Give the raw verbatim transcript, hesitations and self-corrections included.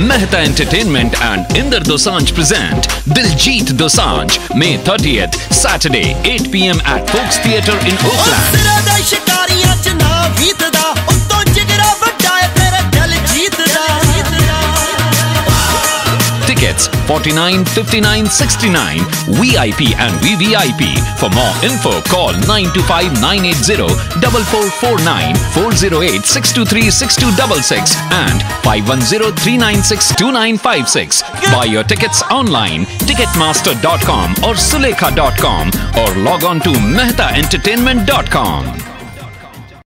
Mehta Entertainment and Inder Dosanjh present Diljit Dosanjh, May thirtieth, Saturday, eight p m at Folks Theatre in Oakland. Tickets forty-nine, fifty-nine, sixty-nine, V I P and V V I P. For more info, call nine two five, nine eight zero, four four four nine, four zero eight, six two three, six two six six and five one zero, three nine six, two nine five six. Buy your tickets online, ticketmaster dot com or sulekha dot com or log on to mehta entertainment dot com.